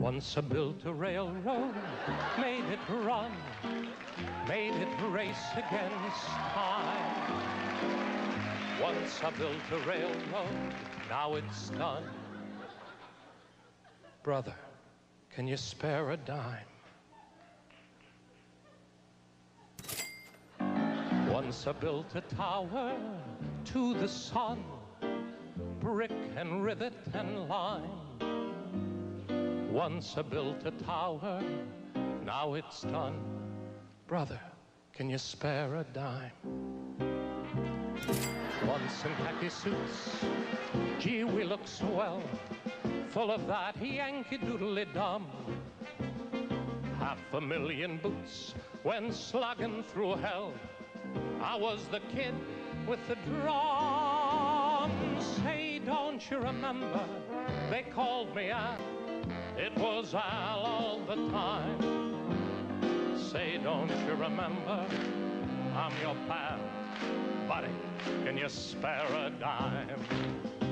Once I built a railroad, made it run, made it race against time. Once I built a railroad, now it's done. Brother, can you spare a dime? Once I built a tower to the sun, brick and rivet and lime. Once I built a tower, now it's done. Brother, can you spare a dime? Once in khaki suits, gee, we look swell, full of that Yankee doodly-dum. 500,000 boots when slogging through hell. I was the kid with the drum. Say, don't you remember, they called me Al. It was Al all the time. Say, don't you remember, I'm your pal. Buddy, can you spare a dime?